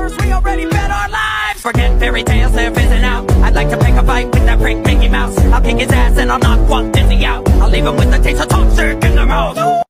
universe, we already bet our lives. Forget fairy tales, they're fizzing out. I'd like to pick a fight with that prick Mickey Mouse. I'll kick his ass and I'll knock Walt Disney out. I'll leave him with the taste of toxic in their mouth.